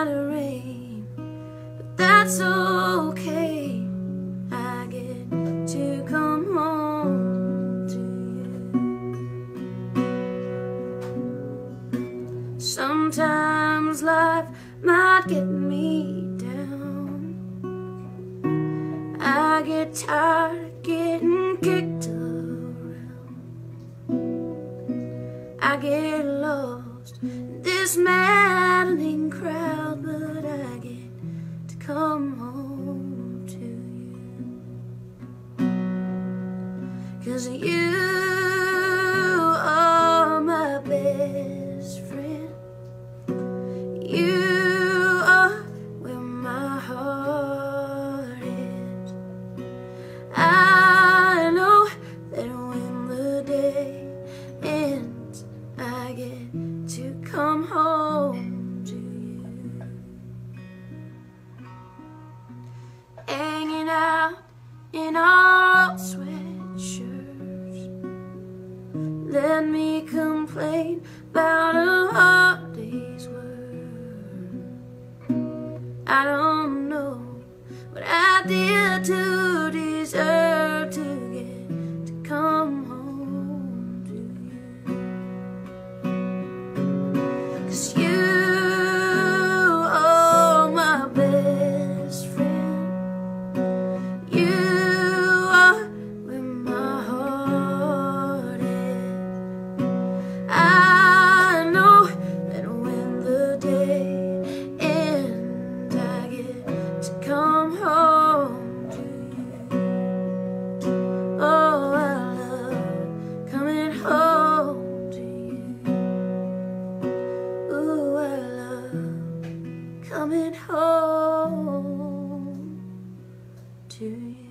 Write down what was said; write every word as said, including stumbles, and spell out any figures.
to rain, but that's okay. I get to come home to you. Sometimes life might get me down. I get tired of getting kicked around. I get lost in this maddening crowd, but I get to come home to you. 'Cause you are my best friend. You are where my heart is. I know that when the day ends, I get to come home to you. Hanging out in our old sweatshirts, let me complain about a hard day's work. I don't know what I did to deserve to get to come home to you. 'Cause you are my best friend. You are where my heart is. I know that when the day ends, I get to come home to you. Oh, I love coming home to you. Ooh, I love coming home to you.